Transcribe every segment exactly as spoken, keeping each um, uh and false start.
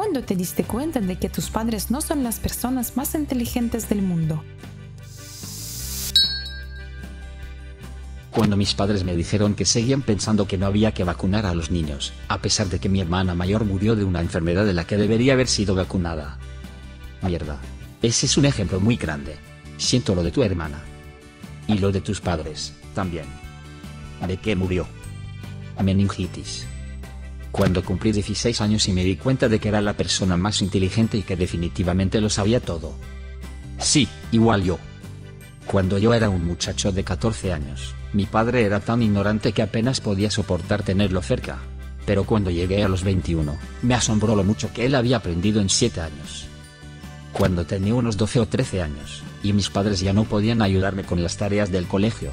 ¿Cuándo te diste cuenta de que tus padres no son las personas más inteligentes del mundo? Cuando mis padres me dijeron que seguían pensando que no había que vacunar a los niños, a pesar de que mi hermana mayor murió de una enfermedad de la que debería haber sido vacunada. Mierda. Ese es un ejemplo muy grande. Siento lo de tu hermana. Y lo de tus padres, también. ¿De qué murió? Meningitis. Cuando cumplí dieciséis años y me di cuenta de que era la persona más inteligente y que definitivamente lo sabía todo. Sí, igual yo. Cuando yo era un muchacho de catorce años, mi padre era tan ignorante que apenas podía soportar tenerlo cerca. Pero cuando llegué a los veintiuno, me asombró lo mucho que él había aprendido en siete años. Cuando tenía unos doce o trece años, y mis padres ya no podían ayudarme con las tareas del colegio.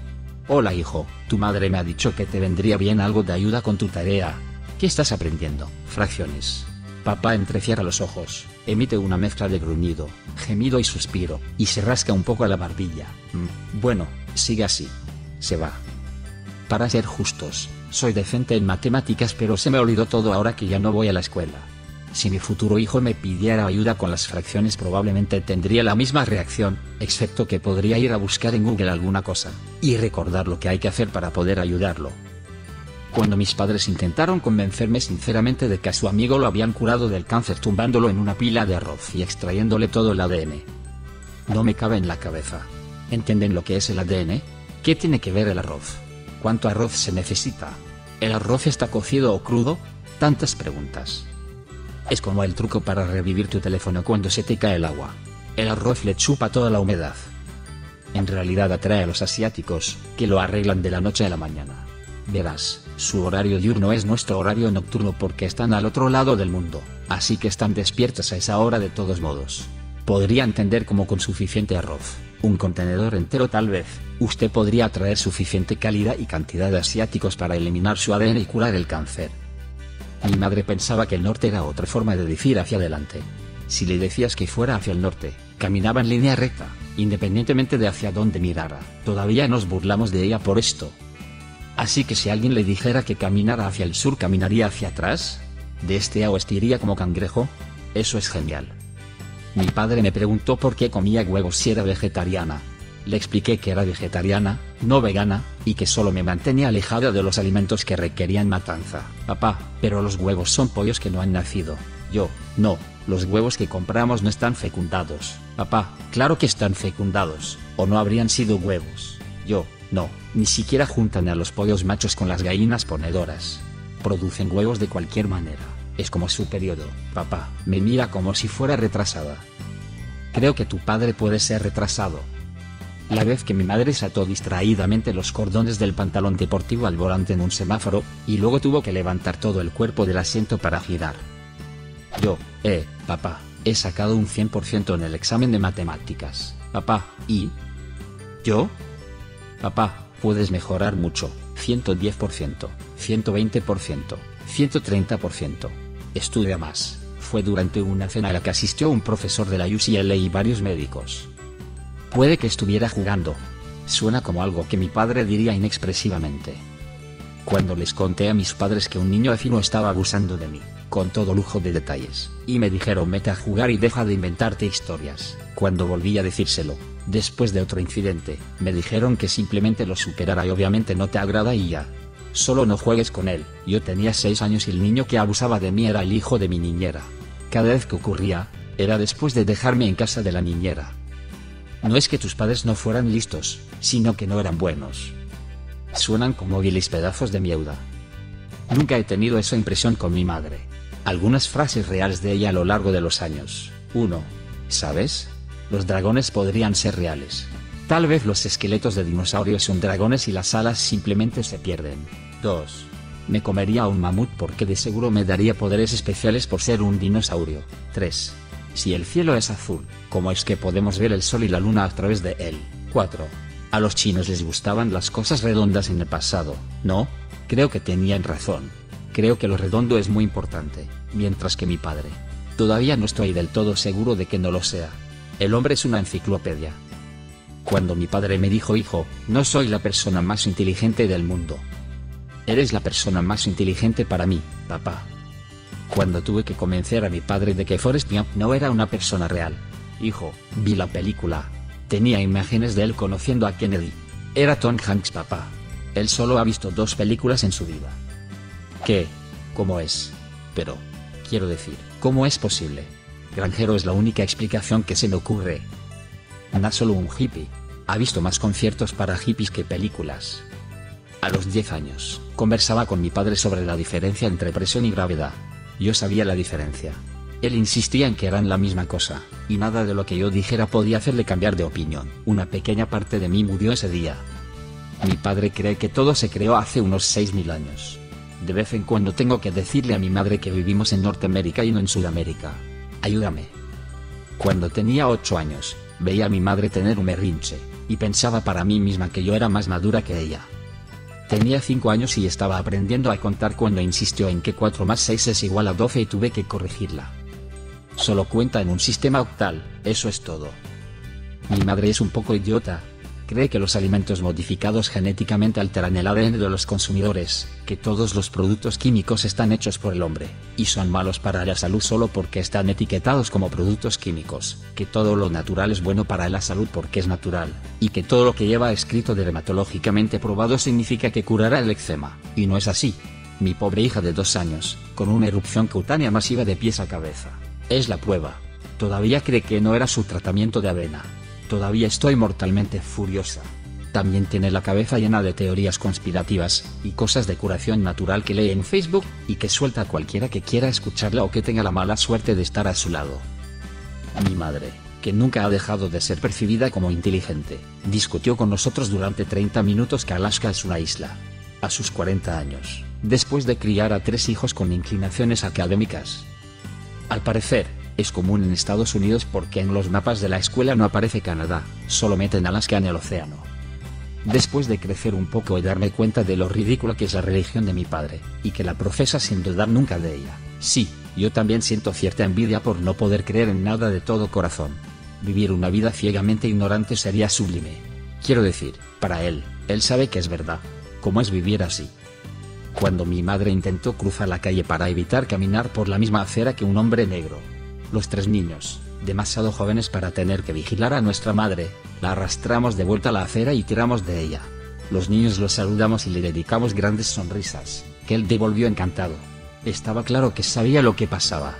Hola hijo, tu madre me ha dicho que te vendría bien algo de ayuda con tu tarea. ¿Qué estás aprendiendo? Fracciones. Papá entrecierra los ojos, emite una mezcla de gruñido, gemido y suspiro, y se rasca un poco la barbilla. Mm, bueno, sigue así. Se va. Para ser justos, soy decente en matemáticas, pero se me olvidó todo ahora que ya no voy a la escuela. Si mi futuro hijo me pidiera ayuda con las fracciones probablemente tendría la misma reacción, excepto que podría ir a buscar en Google alguna cosa, y recordar lo que hay que hacer para poder ayudarlo. Cuando mis padres intentaron convencerme sinceramente de que a su amigo lo habían curado del cáncer tumbándolo en una pila de arroz y extrayéndole todo el A D N. No me cabe en la cabeza. ¿Entienden lo que es el A D N? ¿Qué tiene que ver el arroz? ¿Cuánto arroz se necesita? ¿El arroz está cocido o crudo? Tantas preguntas. Es como el truco para revivir tu teléfono cuando se te cae el agua. El arroz le chupa toda la humedad. En realidad atrae a los asiáticos, que lo arreglan de la noche a la mañana. Verás, su horario diurno es nuestro horario nocturno porque están al otro lado del mundo, así que están despiertos a esa hora de todos modos. Podría entender cómo con suficiente arroz, un contenedor entero tal vez, usted podría atraer suficiente calidad y cantidad de asiáticos para eliminar su A D N y curar el cáncer. Mi madre pensaba que el norte era otra forma de decir hacia adelante. Si le decías que fuera hacia el norte, caminaba en línea recta, independientemente de hacia dónde mirara. Todavía nos burlamos de ella por esto. Así que si alguien le dijera que caminara hacia el sur, ¿caminaría hacia atrás? ¿De este a oeste iría como cangrejo? Eso es genial. Mi padre me preguntó por qué comía huevos si era vegetariana. Le expliqué que era vegetariana, no vegana, y que solo me mantenía alejada de los alimentos que requerían matanza. Papá, pero los huevos son pollos que no han nacido. Yo, no, los huevos que compramos no están fecundados. Papá, claro que están fecundados, o no habrían sido huevos. Yo, no, ni siquiera juntan a los pollos machos con las gallinas ponedoras. Producen huevos de cualquier manera. Es como su periodo. Papá, me mira como si fuera retrasada. Creo que tu padre puede ser retrasado. La vez que mi madre se ató distraídamente los cordones del pantalón deportivo al volante en un semáforo, y luego tuvo que levantar todo el cuerpo del asiento para girar. Yo, eh, papá, he sacado un cien por ciento en el examen de matemáticas. Papá, ¿y? ¿Yo? Papá, puedes mejorar mucho, ciento diez por ciento, ciento veinte por ciento, ciento treinta por ciento. Estudia más. Fue durante una cena a la que asistió un profesor de la U C L A y varios médicos. Puede que estuviera jugando. Suena como algo que mi padre diría inexpresivamente. Cuando les conté a mis padres que un niño vecino estaba abusando de mí, con todo lujo de detalles, y me dijeron vete a jugar y deja de inventarte historias, cuando volví a decírselo, después de otro incidente, me dijeron que simplemente lo superara y obviamente no te agrada y ya. Solo no juegues con él. Yo tenía seis años y el niño que abusaba de mí era el hijo de mi niñera. Cada vez que ocurría, era después de dejarme en casa de la niñera. No es que tus padres no fueran listos, sino que no eran buenos. Suenan como viles pedazos de mierda. Nunca he tenido esa impresión con mi madre. Algunas frases reales de ella a lo largo de los años. uno. ¿Sabes? Los dragones podrían ser reales. Tal vez los esqueletos de dinosaurios son dragones y las alas simplemente se pierden. dos. Me comería a un mamut porque de seguro me daría poderes especiales por ser un dinosaurio. tres. Si el cielo es azul, ¿cómo es que podemos ver el sol y la luna a través de él? cuatro. A los chinos les gustaban las cosas redondas en el pasado, ¿no? Creo que tenían razón. Creo que lo redondo es muy importante, mientras que mi padre. Todavía no estoy del todo seguro de que no lo sea. El hombre es una enciclopedia. Cuando mi padre me dijo hijo, no soy la persona más inteligente del mundo. Eres la persona más inteligente para mí, papá. Cuando tuve que convencer a mi padre de que Forrest Gump no era una persona real. Hijo, vi la película. Tenía imágenes de él conociendo a Kennedy. Era Tom Hanks, papá. Él solo ha visto dos películas en su vida. ¿Qué? ¿Cómo es? Pero, quiero decir, ¿cómo es posible? Granjero es la única explicación que se me ocurre. No solo un hippie. Ha visto más conciertos para hippies que películas. A los diez años, conversaba con mi padre sobre la diferencia entre presión y gravedad. Yo sabía la diferencia. Él insistía en que eran la misma cosa, y nada de lo que yo dijera podía hacerle cambiar de opinión. Una pequeña parte de mí murió ese día. Mi padre cree que todo se creó hace unos seis mil años. De vez en cuando tengo que decirle a mi madre que vivimos en Norteamérica y no en Sudamérica. Ayúdame. Cuando tenía ocho años, veía a mi madre tener un berrinche, y pensaba para mí misma que yo era más madura que ella. Tenía cinco años y estaba aprendiendo a contar cuando insistió en que cuatro más seis es igual a doce y tuve que corregirla. Solo cuenta en un sistema octal, eso es todo. Mi madre es un poco idiota. Cree que los alimentos modificados genéticamente alteran el A D N de los consumidores, que todos los productos químicos están hechos por el hombre, y son malos para la salud solo porque están etiquetados como productos químicos, que todo lo natural es bueno para la salud porque es natural, y que todo lo que lleva escrito dermatológicamente probado significa que curará el eczema, y no es así. Mi pobre hija de dos años, con una erupción cutánea masiva de pies a cabeza. Es la prueba. Todavía cree que no era su tratamiento de avena. Todavía estoy mortalmente furiosa. También tiene la cabeza llena de teorías conspirativas, y cosas de curación natural que lee en Facebook, y que suelta a cualquiera que quiera escucharla o que tenga la mala suerte de estar a su lado. Mi madre, que nunca ha dejado de ser percibida como inteligente, discutió con nosotros durante treinta minutos que Alaska es una isla. A sus cuarenta años, después de criar a tres hijos con inclinaciones académicas. Al parecer, es común en Estados Unidos porque en los mapas de la escuela no aparece Canadá, solo meten Alaska en el océano. Después de crecer un poco y darme cuenta de lo ridícula que es la religión de mi padre, y que la profesa sin dudar nunca de ella, sí, yo también siento cierta envidia por no poder creer en nada de todo corazón. Vivir una vida ciegamente ignorante sería sublime. Quiero decir, para él, él sabe que es verdad. ¿Cómo es vivir así? Cuando mi madre intentó cruzar la calle para evitar caminar por la misma acera que un hombre negro, los tres niños, demasiado jóvenes para tener que vigilar a nuestra madre, la arrastramos de vuelta a la acera y tiramos de ella. Los niños lo saludamos y le dedicamos grandes sonrisas, que él devolvió encantado. Estaba claro que sabía lo que pasaba.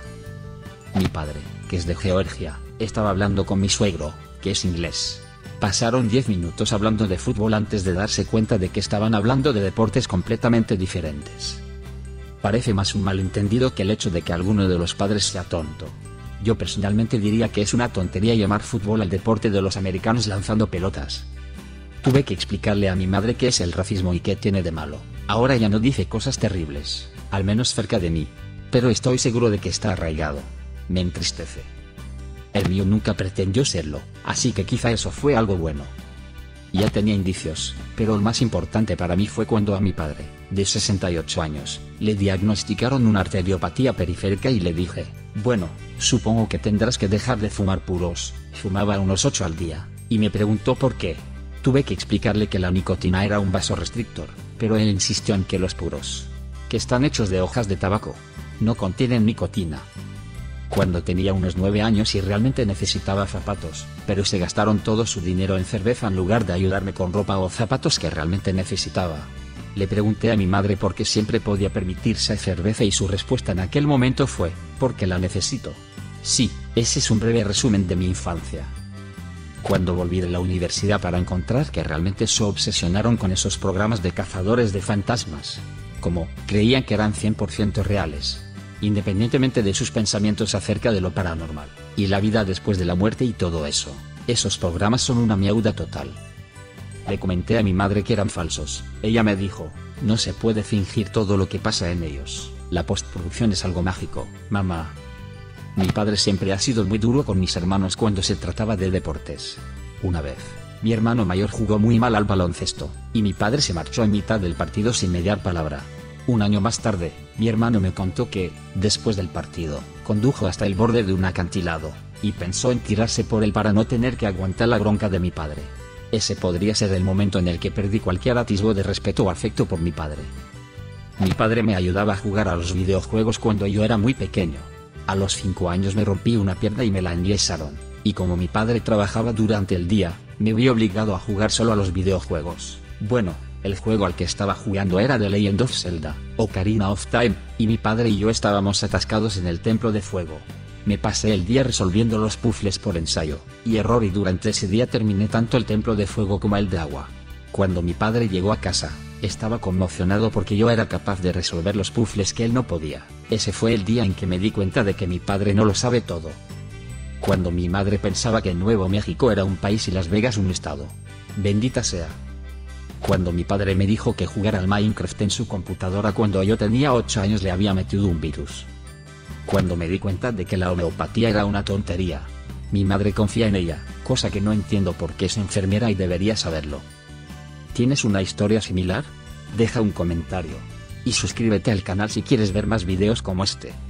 Mi padre, que es de Georgia, estaba hablando con mi suegro, que es inglés. Pasaron diez minutos hablando de fútbol antes de darse cuenta de que estaban hablando de deportes completamente diferentes. Parece más un malentendido que el hecho de que alguno de los padres sea tonto. Yo personalmente diría que es una tontería llamar fútbol al deporte de los americanos lanzando pelotas. Tuve que explicarle a mi madre qué es el racismo y qué tiene de malo. Ahora ya no dice cosas terribles, al menos cerca de mí. Pero estoy seguro de que está arraigado. Me entristece. El mío nunca pretendió serlo, así que quizá eso fue algo bueno. Ya tenía indicios, pero el más importante para mí fue cuando a mi padre, de sesenta y ocho años, le diagnosticaron una arteriopatía periférica y le dije, bueno, supongo que tendrás que dejar de fumar puros. Fumaba unos ocho al día, y me preguntó por qué. Tuve que explicarle que la nicotina era un vasorestrictor, pero él insistió en que los puros, que están hechos de hojas de tabaco, no contienen nicotina. Cuando tenía unos nueve años y realmente necesitaba zapatos, pero se gastaron todo su dinero en cerveza en lugar de ayudarme con ropa o zapatos que realmente necesitaba. Le pregunté a mi madre por qué siempre podía permitirse cerveza y su respuesta en aquel momento fue, porque la necesito. Sí, ese es un breve resumen de mi infancia. Cuando volví de la universidad para encontrar que realmente se obsesionaron con esos programas de cazadores de fantasmas, como creían que eran cien por ciento reales. Independientemente de sus pensamientos acerca de lo paranormal, y la vida después de la muerte y todo eso, esos programas son una miauda total. Le comenté a mi madre que eran falsos, ella me dijo, no se puede fingir todo lo que pasa en ellos, la postproducción es algo mágico, mamá. Mi padre siempre ha sido muy duro con mis hermanos cuando se trataba de deportes. Una vez, mi hermano mayor jugó muy mal al baloncesto, y mi padre se marchó en mitad del partido sin mediar palabra. Un año más tarde, mi hermano me contó que, después del partido, condujo hasta el borde de un acantilado, y pensó en tirarse por él para no tener que aguantar la bronca de mi padre. Ese podría ser el momento en el que perdí cualquier atisbo de respeto o afecto por mi padre. Mi padre me ayudaba a jugar a los videojuegos cuando yo era muy pequeño. A los cinco años me rompí una pierna y me la enyesaron, y como mi padre trabajaba durante el día, me vi obligado a jugar solo a los videojuegos. Bueno, el juego al que estaba jugando era The Legend of Zelda, Ocarina of Time, y mi padre y yo estábamos atascados en el templo de fuego. Me pasé el día resolviendo los puzzles por ensayo y error y durante ese día terminé tanto el templo de fuego como el de agua. Cuando mi padre llegó a casa, estaba conmocionado porque yo era capaz de resolver los puzzles que él no podía. Ese fue el día en que me di cuenta de que mi padre no lo sabe todo. Cuando mi madre pensaba que Nuevo México era un país y Las Vegas un estado. Bendita sea. Cuando mi padre me dijo que jugara al Minecraft en su computadora cuando yo tenía ocho años le había metido un virus. Cuando me di cuenta de que la homeopatía era una tontería. Mi madre confía en ella, cosa que no entiendo porque es enfermera y debería saberlo. ¿Tienes una historia similar? Deja un comentario. Y suscríbete al canal si quieres ver más videos como este.